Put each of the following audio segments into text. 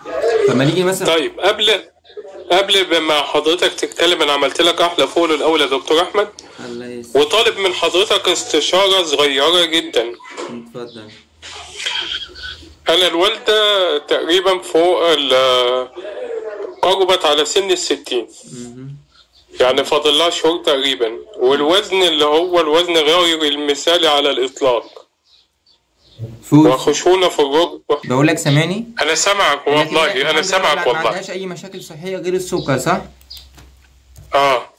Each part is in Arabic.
فما نيجي مثلا. طيب قبل ما حضرتك تتكلم، انا عملت لك احلى فول الاول يا دكتور احمد، الله يسلمك. وطالب من حضرتك استشارة صغيرة جدا. اتفضل. انا الوالدة تقريبا فوق قربت على سن ال60، يعني فاضل لها شهور تقريبا، والوزن اللي هو الوزن غير المثالي على الاطلاق، فوق. وخشونة في الركبة. بقول لك سامعني؟ انا سامعك والله، انا سامعك ما والله. عندهاش اي مشاكل صحيه غير السكر، صح؟ اه.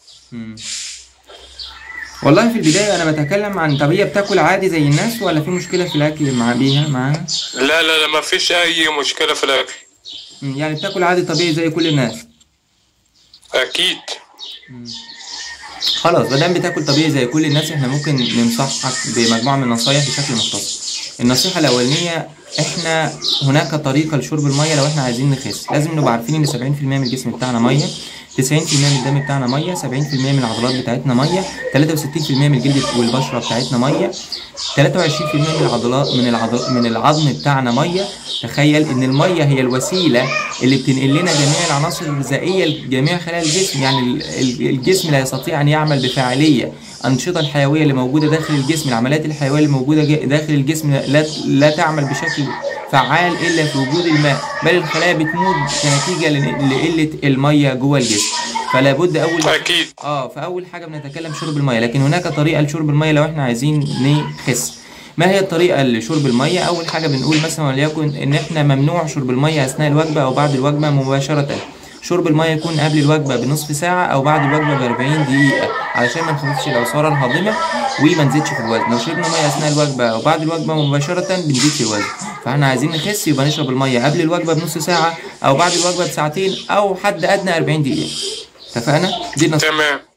والله في البدايه انا بتكلم عن، طب هي بتاكل عادي زي الناس ولا في مشكله في الاكل معاها؟ لا لا لا، ما فيش اي مشكلة في الاكل. يعني بتاكل عادي طبيعي زي كل الناس. اكيد. خلاص، ما دام بتاكل طبيعي زي كل الناس، احنا ممكن ننصحك بمجموعه من النصايح بشكل مختصر. النصيحه الاولانيه، احنا هناك طريقه لشرب الميه. لو احنا عايزين نخس لازم نبقى عارفين ان 70% من الجسم بتاعنا ميه، 90% من الدم بتاعنا ميه، 70% من العضلات بتاعتنا ميه، 63% من الجلد والبشره بتاعتنا ميه، 23% من العظم بتاعنا ميه. تخيل ان الميه هي الوسيله اللي بتنقل لنا جميع العناصر الغذائيه لجميع خلايا الجسم. يعني الجسم لا يستطيع ان يعمل بفاعليه الأنشطة الحيوية اللي موجودة داخل الجسم، العمليات الحيوية اللي موجودة داخل الجسم لا تعمل بشكل فعال إلا في وجود الماء، بل الخلايا بتموت كنتيجة لقلة المية جوه الجسم. فلا بد اكيد. فأول حاجة بنتكلم شرب المية. لكن هناك طريقة لشرب المية لو احنا عايزين نخس. ما هي الطريقة لشرب المية؟ أول حاجة بنقول مثلا وليكن إن احنا ممنوع شرب المية أثناء الوجبة أو بعد الوجبة مباشرة. شرب المية يكون قبل الوجبة بنصف ساعة أو بعد الوجبة ب40 دقيقة علشان ما نخففش العصارة الهاضمة وما نزيدش في الوزن. لو شربنا مية أثناء الوجبة أو بعد الوجبة مباشرة بنزيد في الوزن. فاحنا عايزين نخس يبقى نشرب المية قبل الوجبة بنص ساعة أو بعد الوجبة بساعتين أو حد أدنى 40 دقيقة. اتفقنا؟ دي تمام.